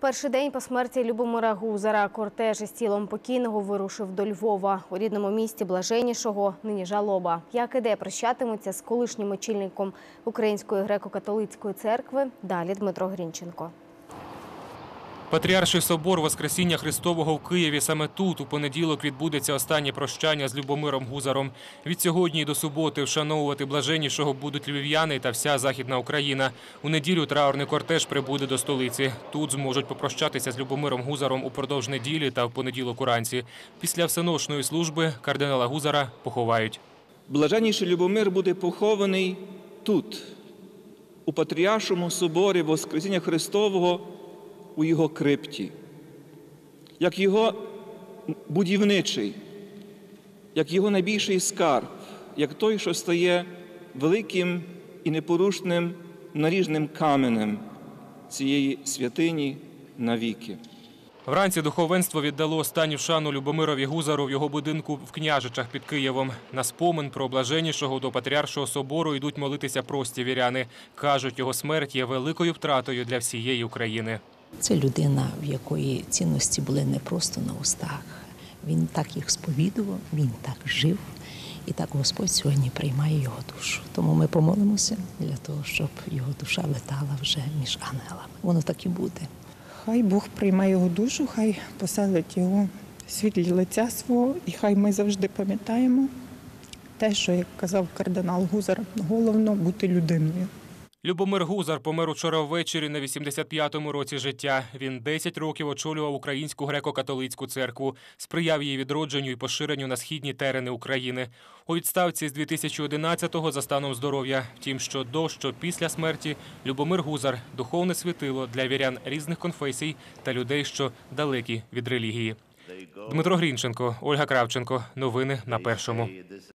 Перший день по смерті Любомира Гузара кортеж із тілом покійного вирушив до Львова. У рідному місті Блаженнішого нині жалоба. Як і де прощатимуться з колишнім очільником Української греко-католицької церкви, далі Дмитро Грінченко. Патріарший собор Воскресіння Христового в Києві. Саме тут у понеділок відбудеться останнє прощання з Любомиром Гузаром. Від сьогодні і до суботи вшановувати Блаженнішого будуть львів'яни та вся Західна Україна. У неділю траурний кортеж прибуде до столиці. Тут зможуть попрощатися з Любомиром Гузаром упродовж неділі та в понеділок уранці. Після всеночної служби кардинала Гузара поховають. Блаженніший Любомир буде похований тут, у Патріаршому соборі Воскресіння Христового, у його крипті, як його будівничий, як його найбільший скарб, як той, що стає великим і непорушним наріжним каменем цієї святині навіки. Вранці духовенство віддало останню шану Любомирові Гузару в його будинку в Княжичах під Києвом. На спомин про Блаженнішого до Патріаршого собору йдуть молитися прості віряни. Кажуть, його смерть є великою втратою для всієї України. Це людина, в якої цінності були не просто на устах. Він так їх сповідував, він так жив. І так Господь сьогодні приймає його душу. Тому ми помолимося для того, щоб його душа летала вже між ангелами. Воно так і буде. Хай Бог прийме його душу, хай поселить його в світлі лиця свого, і хай ми завжди пам'ятаємо те, що, як казав кардинал Гузар, головно бути людиною. Любомир Гузар помер учора ввечері на 85-му році життя. Він 10 років очолював Українську греко-католицьку церкву, сприяв її відродженню і поширенню на східні терени України. У відставці з 2011-го за станом здоров'я. Втім, що до, що після смерті Любомир Гузар – духовне світило для вірян різних конфесій та людей, що далекі від релігії. Дмитро Грінченко, Ольга Кравченко. Новини на Першому.